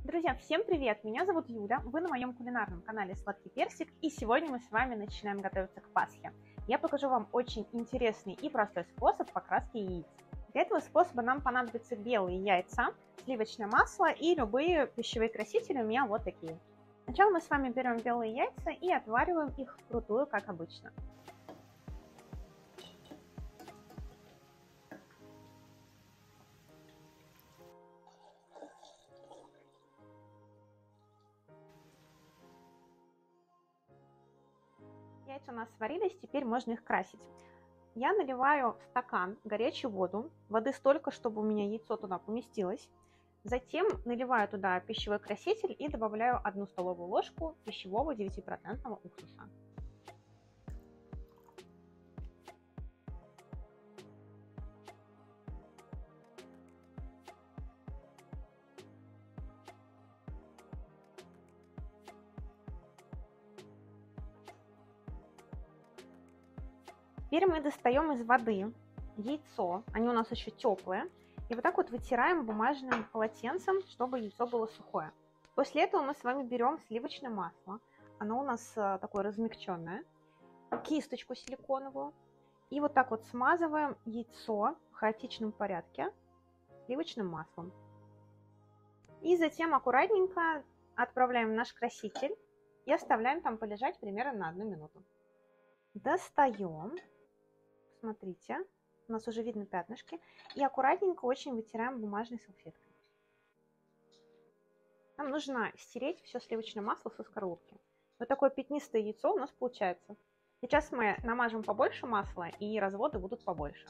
Друзья, всем привет! Меня зовут Юля, вы на моем кулинарном канале Сладкий Персик, и сегодня мы с вами начинаем готовиться к Пасхе. Я покажу вам очень интересный и простой способ покраски яиц. Для этого способа нам понадобятся белые яйца, сливочное масло и любые пищевые красители у меня вот такие. Сначала мы с вами берем белые яйца и отвариваем их вкрутую, как обычно. Яйца у нас сварились, теперь можно их красить. Я наливаю в стакан горячую воду, воды столько, чтобы у меня яйцо туда поместилось. Затем наливаю туда пищевой краситель и добавляю 1 столовую ложку пищевого 9% уксуса. Теперь мы достаем из воды яйцо, они у нас еще теплые, и вот так вот вытираем бумажным полотенцем, чтобы яйцо было сухое. После этого мы с вами берем сливочное масло, оно у нас такое размягченное, кисточку силиконовую, и вот так вот смазываем яйцо в хаотичном порядке сливочным маслом. И затем аккуратненько отправляем в наш краситель и оставляем там полежать примерно на 1 минуту. Достаем. Смотрите, у нас уже видно пятнышки. И аккуратненько очень вытираем бумажной салфеткой. Нам нужно стереть все сливочное масло со скорлупки. Вот такое пятнистое яйцо у нас получается. Сейчас мы намажем побольше масла, и разводы будут побольше.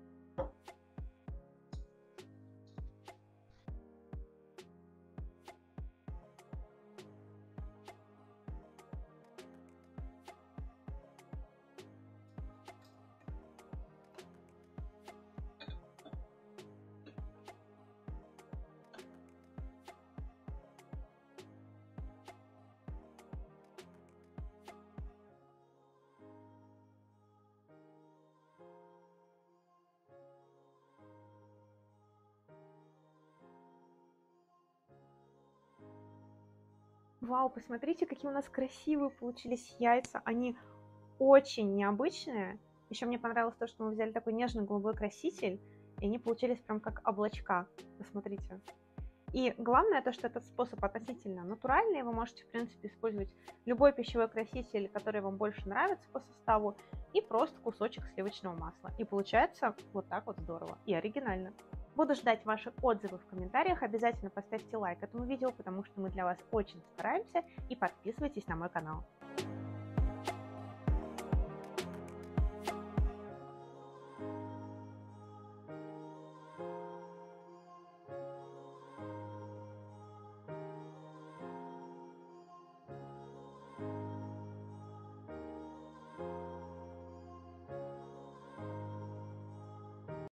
Вау, посмотрите, какие у нас красивые получились яйца. Они очень необычные. Еще мне понравилось то, что мы взяли такой нежно-голубой краситель, и они получились прям как облачка. Посмотрите. И главное то, что этот способ относительно натуральный. Вы можете, в принципе, использовать любой пищевой краситель, который вам больше нравится по составу, и просто кусочек сливочного масла. И получается вот так вот здорово и оригинально. Буду ждать ваши отзывы в комментариях. Обязательно поставьте лайк этому видео, потому что мы для вас очень стараемся. И подписывайтесь на мой канал.